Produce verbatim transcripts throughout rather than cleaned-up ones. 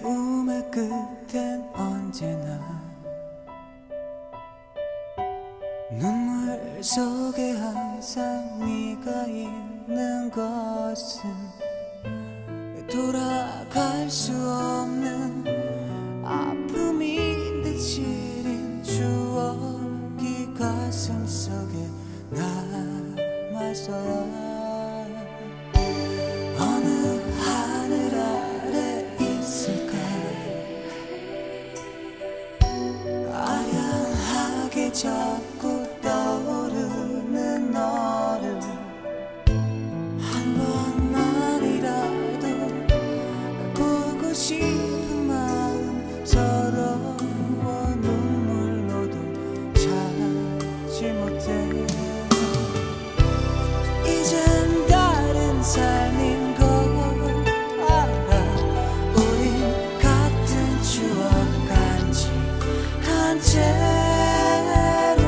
외로움의 끝엔 언제나 눈물 속에 항상 네가 있는 것은 돌아갈 수 없는 아픔인 듯 시린 추억이 가슴 속에 남아서야 어느 하늘 아래 있을까 아련하게 자꾸 떠오르는 너를 한 번만이라도 보고 싶은 마음 서러워 눈물로도 참지 못해 이젠 다른 삶인 걸 알아 우린 같은 추억 간직한 채로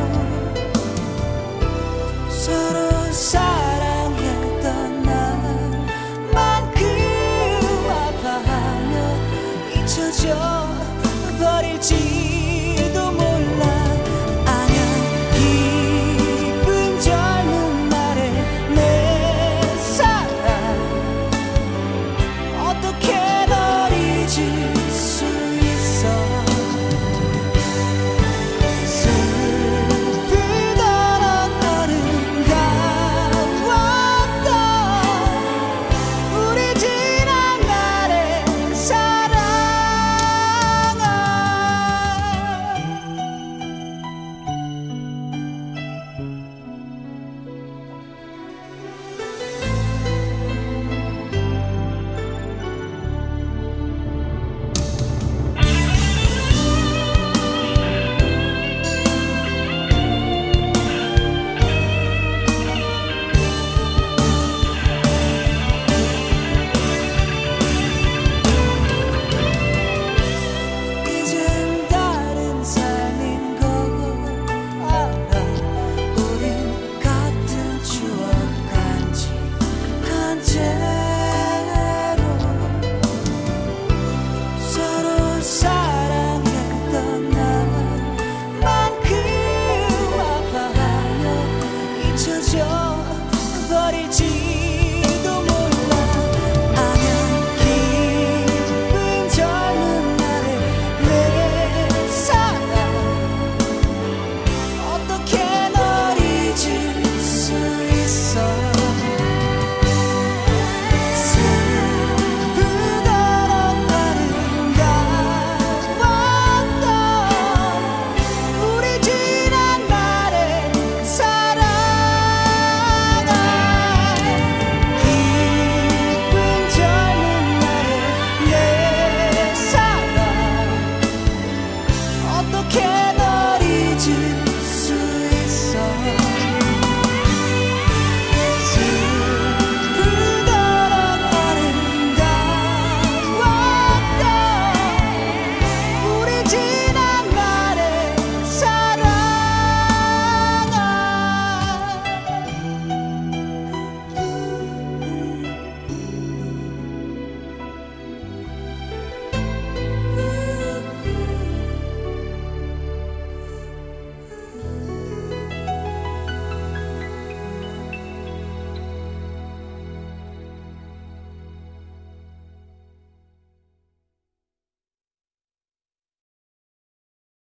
서로 사랑했던 날만큼 아파하며 잊혀져 버릴지